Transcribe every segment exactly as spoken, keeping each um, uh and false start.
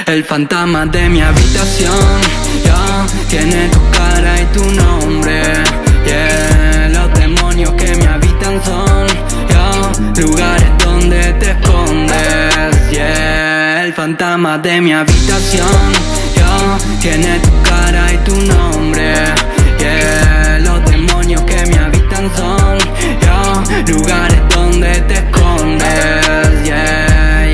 El fantasma de mi habitación, yeah, tiene tu cara y tu nombre, yeah. Los demonios que me habitan son, yeah, lugares donde te escondes, yeah. El fantasma de mi habitación, yeah, tiene tu cara y tu nombre, yeah. Los demonios que me habitan son, yeah, lugares donde te escondes, yeah.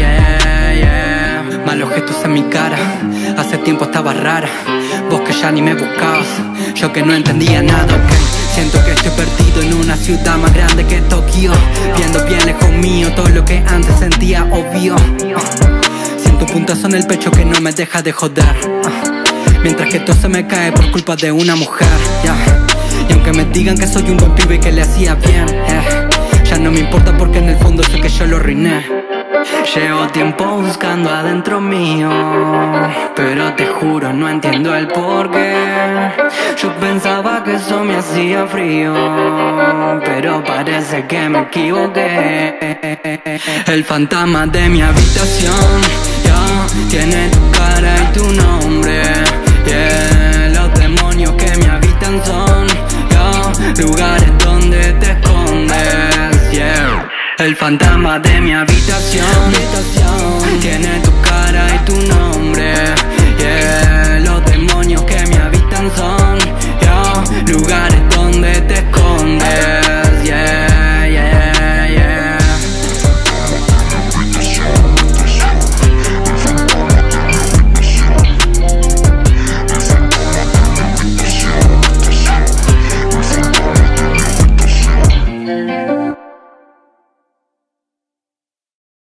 Malos gestos en mi cara, hace tiempo estaba rara. Vos que ya ni me buscabas, yo que no entendía nada, ok. Siento que estoy perdido en una ciudad más grande que Tokio, viendo bien lejos mío todo lo que antes sentía obvio. uh. Siento un puntazo en el pecho que no me deja de joder, uh. mientras que todo se me cae por culpa de una mujer, yeah. Y aunque me digan que soy un buen pibe y que le hacía bien, eh, ya no me importa porque en el fondo sé que yo lo arruiné. Llevo tiempo buscando adentro mío, pero te juro no entiendo el porqué. Yo pensaba que eso me hacía frío, pero parece que me equivoqué. El fantasma de mi habitación, yeah, tiene tu cara y tu nombre, yeah. Los demonios que me habitan son, yeah, lugares donde te escondes, yeah. El fantasma de mi habitación, habitación, tiene tu cara y tu nombre.